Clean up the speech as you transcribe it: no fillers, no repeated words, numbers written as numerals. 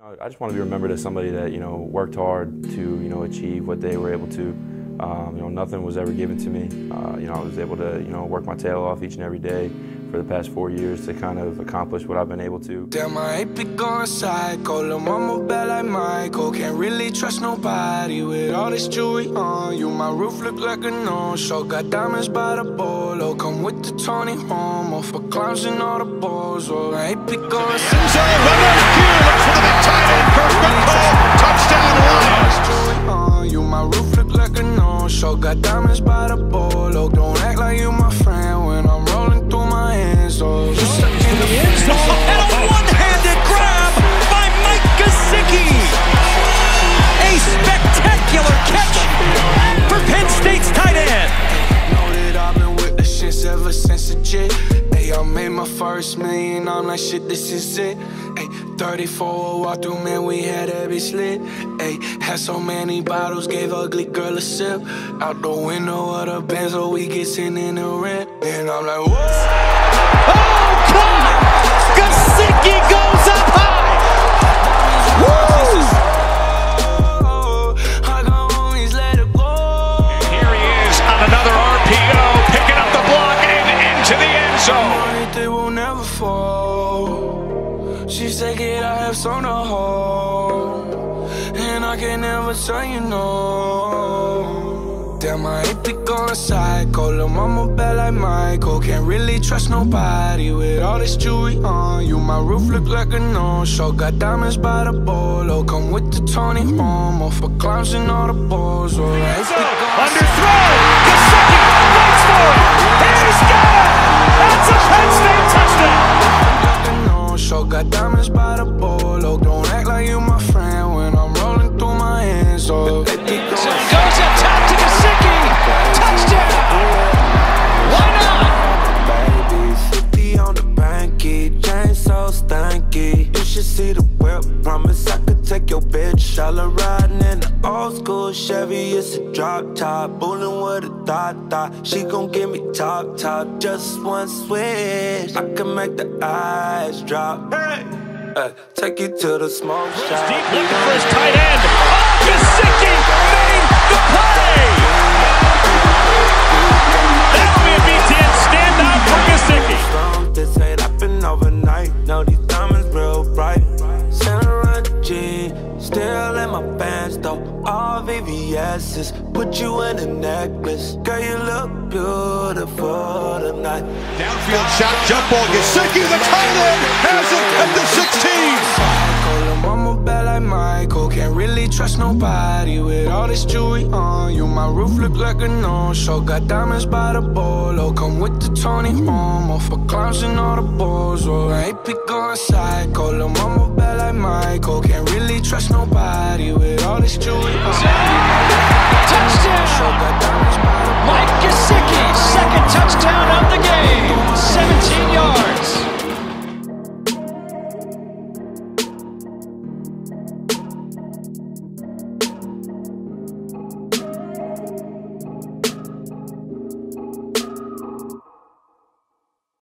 I just want to be remembered as somebody that, worked hard to, achieve what they were able to. Nothing was ever given to me. I was able to, work my tail off each and every day for the past 4 years to kind of accomplish what I've been able to. Damn, I ain't be going psycho. Lil' mama bad like Michael. Can't really trust nobody with all this jewelry on you. My roof look like a no-show. Got diamonds by the bolo. Come with the Tony Homo for clowns and all the balls. Oh, I ain't be going psycho. My roof look like a no-show. Got diamonds by the bolo. Don't act like you my friend when I'm rolling through my hands. Oh, you stuck in the end zone. And a one-handed grab by Mike Gesicki. A spectacular catch for Penn State's tight end. Know that I've been with the shits ever since the jit. Hey, I made my first million. I'm like, shit, this is it. Hey, 34 walk through, man, we had every slit. Hey, had so many bottles, gave ugly girl a sip. Out the window of the Benz, so we get sent in the rent. And I'm like, whoa. Oh, God! Gesicki goes up high! Woo! I got homies, let it go. And here he is on another RPO, picking up the block and into the end zone. They will never fall. She said, kid, I have some to hold, and I can never tell you no. Damn, I ain't be going psycho. Lil' mama bad like Michael. Can't really trust nobody with all this jewelry on you. My roof look like a no-show. Got diamonds by the bolo. Come with the Tony Homo for clowns and all the balls. Oh, I ain't be going Underthrow! Gesicki waits for it! He's got it! That's a Penn State touchdown! Show got diamonds by the bolo. Don't act like you my friend when I'm rolling through my hands. Oh, so he goes up top to Gesicki. Touchdown! Why not? Baby, 50 on the banky, chain so stanky. You should see the whip. Promise I could take your bitch. All her riding in the old school Chevy. It's a drop top, bullin' with a thought. She gon' give me top, just one switch. I can make the eyes drop. Hey, take you to the smoke shop. Deep looking for his tight end. Oh, Gesicki made the play. That'll be a BTN standout for Gesicki. This ain't happen overnight. No, these diamonds real bright. Santa G, still in my pants though. All VVS's, put you in a necklace. Girl, you look beautiful tonight. Downfield shot, jump ball. Gesicki, the tight end, has it at the 16. Lil' mama bad like Michael. Can't really trust nobody with all this jewelry on you. My roof look like a no-show. Got diamonds by the bolo. Come with the Tony Homo for clowns and all the balls. Oh, I ain't be going psycho. Lil' mama bad like Michael. Can't really trust nobody with all this jewelry on you. Touchdown!